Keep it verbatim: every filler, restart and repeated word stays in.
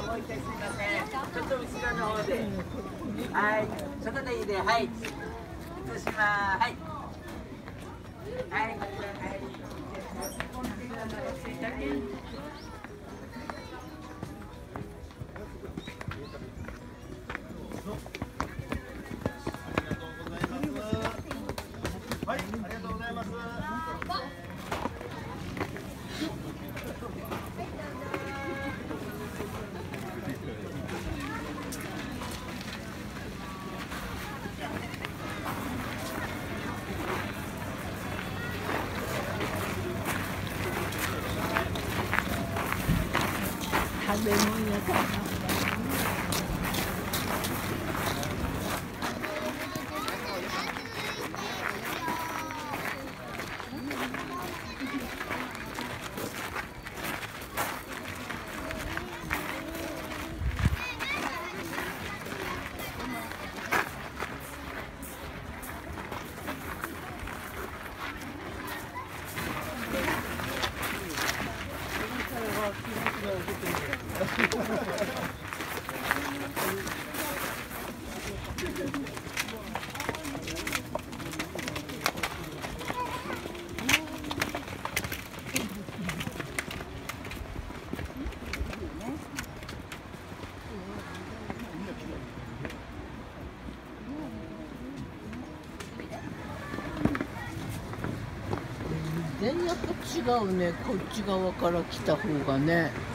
もう一回すみません。ちょっと後ろの方で。はい。外でいいで、はい。移します。はい。はい。はい。 はい、ありがとうございます。 食べ物か。全然やっぱ違うね、こっち側から来た方がね。